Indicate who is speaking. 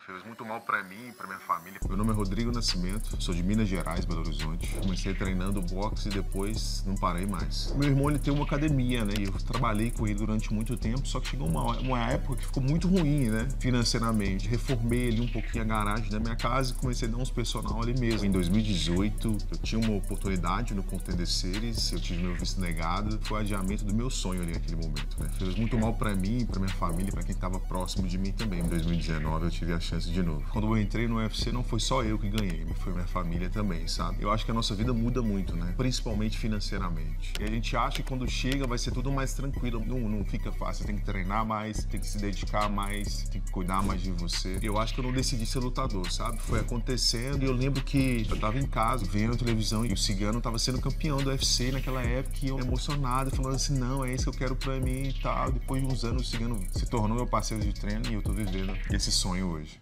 Speaker 1: Fez muito mal pra mim e pra minha família. Meu nome é Rodrigo Nascimento, sou de Minas Gerais, Belo Horizonte. Comecei treinando boxe e depois não parei mais. Meu irmão, ele tem uma academia, né? E eu trabalhei com ele durante muito tempo, só que chegou uma época que ficou muito ruim, né? Financeiramente. Reformei ali um pouquinho a garagem da minha casa e comecei a dar uns personal ali mesmo. Em 2018, eu tinha uma oportunidade no Contender Series, eu tive meu visto negado. Foi o adiamento do meu sonho ali naquele momento, né? Fez muito mal pra mim, pra minha família, pra quem tava próximo de mim também. Em 2019, eu tive a chance de novo. Quando eu entrei no UFC, não foi só eu que ganhei, foi minha família também, sabe? Eu acho que a nossa vida muda muito, né? Principalmente financeiramente. E a gente acha que quando chega vai ser tudo mais tranquilo. Não fica fácil, você tem que treinar mais, tem que se dedicar mais, tem que cuidar mais de você. Eu acho que eu não decidi ser lutador, sabe? Foi acontecendo e eu lembro que eu tava em casa, vendo a televisão e o Cigano tava sendo campeão do UFC naquela época e eu emocionado, falando assim, não, é isso que eu quero pra mim e tal. Depois de uns anos, o Cigano se tornou meu parceiro de treino e eu tô vivendo esse sonho hoje.